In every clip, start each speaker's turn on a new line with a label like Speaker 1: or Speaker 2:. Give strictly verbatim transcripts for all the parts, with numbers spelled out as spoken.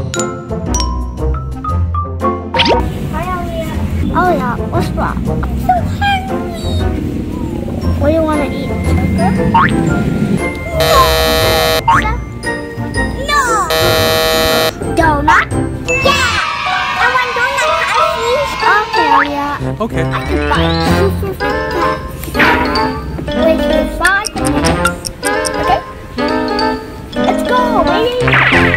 Speaker 1: Oh yeah, what's wrong? I'm so hungry. What do you want to eat? No. No. Donut? Yeah. I want donut, please. Okay, yeah.
Speaker 2: Okay.
Speaker 1: I can buy two for fifty cents. Wait for five minutes. Okay. Let's go, baby.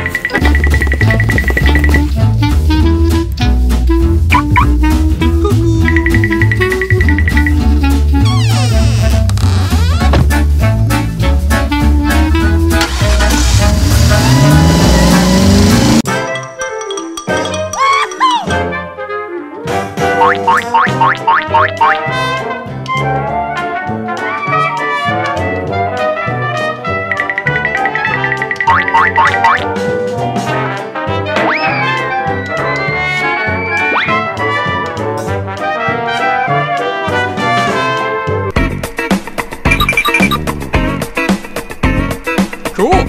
Speaker 2: Cool.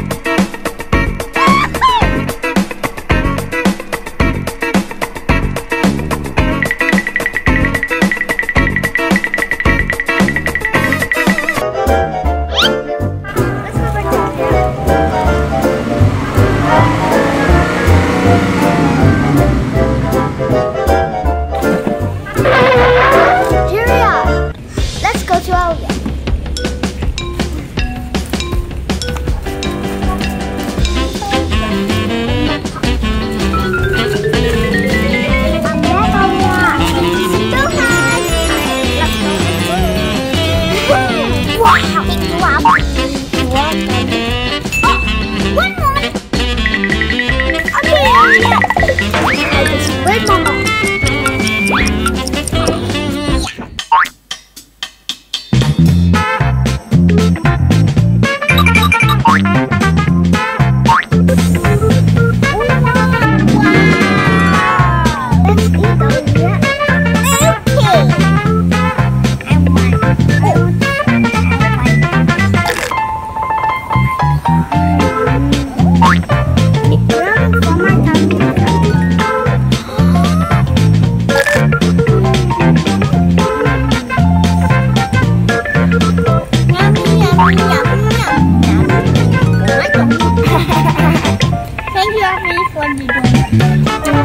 Speaker 1: Thank you, Abby, for the donut.